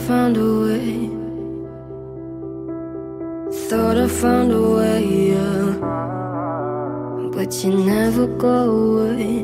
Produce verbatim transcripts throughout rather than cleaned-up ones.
found a way. Thought I found a way, yeah. But you never go away.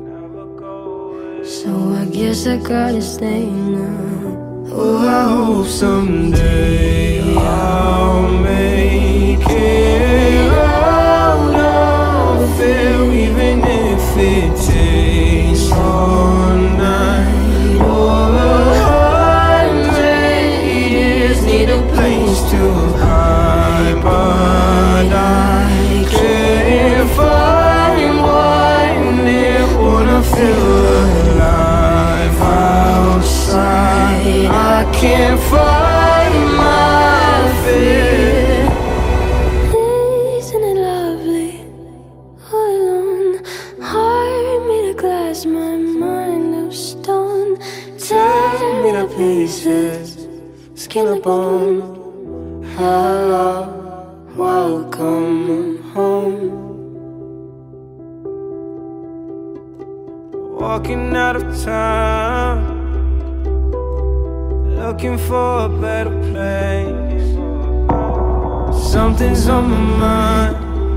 So I guess I gotta stay now. Oh, I hope someday I'll make it out of it, even if it takes all night or a hundred years. Need a place to hide, but I can't find one that wanna feel alive outside. I can't find my fear. Isn't it lovely? All alone, heart made of glass, my mind of stone. Tear me to pieces, skin and bone. Hello, welcome home. Walking out of town, looking for a better place. Something's on my mind,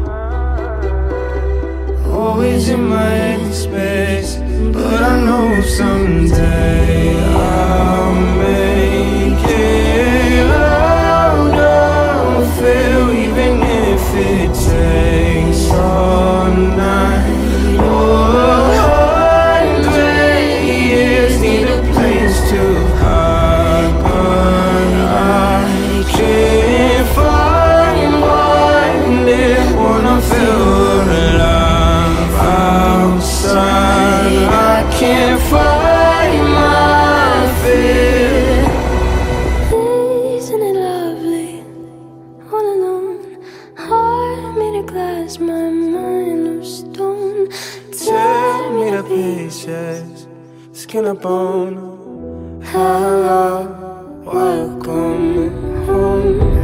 always in my head space. But I know someday I'll make it out of it, even if it takes all night or a hundred years. Need a place to hide, but I can't find one that wanna feel alive outside. I can't find my fear. Isn't it lovely? All alone, heart made of glass, my mind of stone. Tear me to pieces, skin and bone. Hello, welcome home.